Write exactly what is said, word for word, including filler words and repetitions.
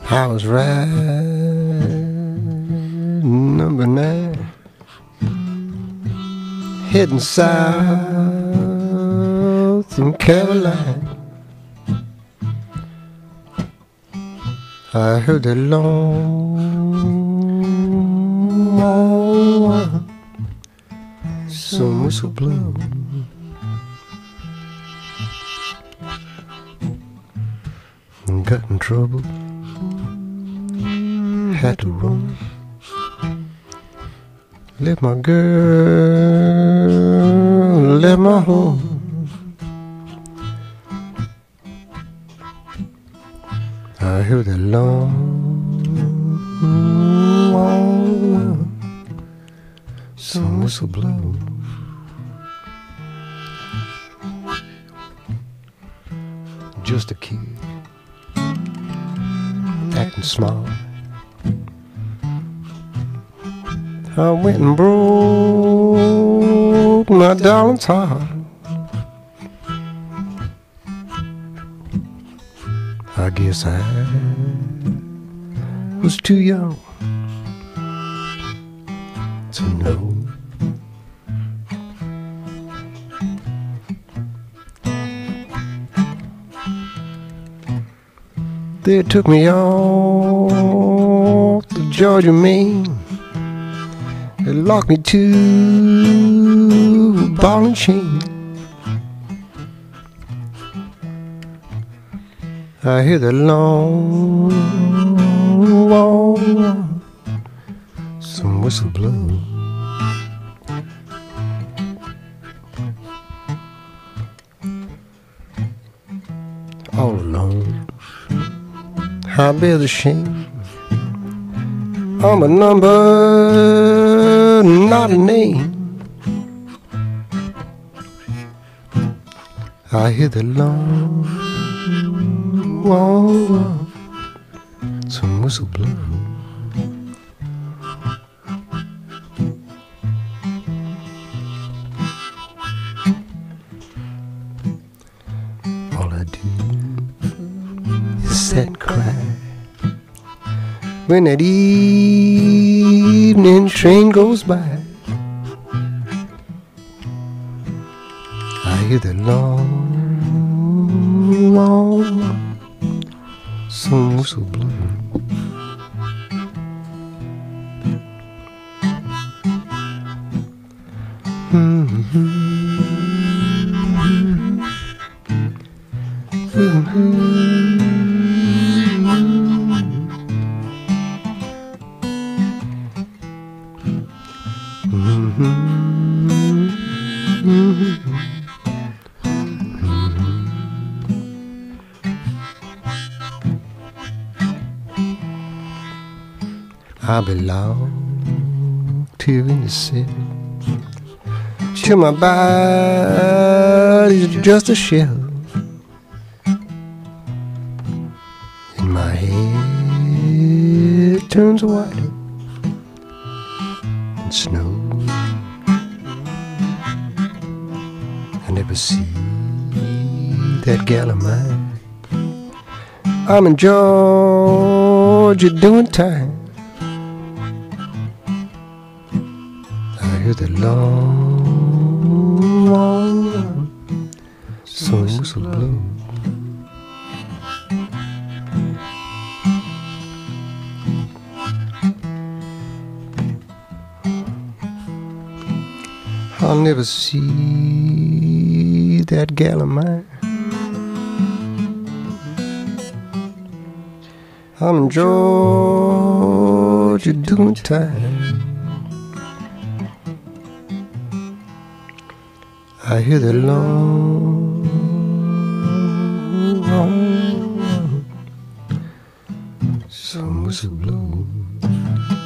I was riding number nine, heading south in Carolina. I heard that long, long some whistle blow. Got in trouble, had to run. Left my girl, left my home. I heard that long, long some whistle blow. Just a kid, acting smart. I went and broke my darling's heart. I guess I was too young to know. They took me off the Georgia Main. They locked me to a ball and chain. I hear the long, long some whistle blow. All alone, I bear the shame. I'm a number, not a name. I hear the long, long some whistle blow. All I do is sit and cry when that evening train goes by. I hear the long, long some whistle blow. Mm-hmm. Mm-hmm. I belong to in the city, till my body's just a shell, and my head turns white and snow. I never see that gal of mine. I'm in Georgia doing time. I hear the long, long some whistle blow. I'll never see that gal of mine. I'm in Georgia doing time. I hear the long, long some whistle blow.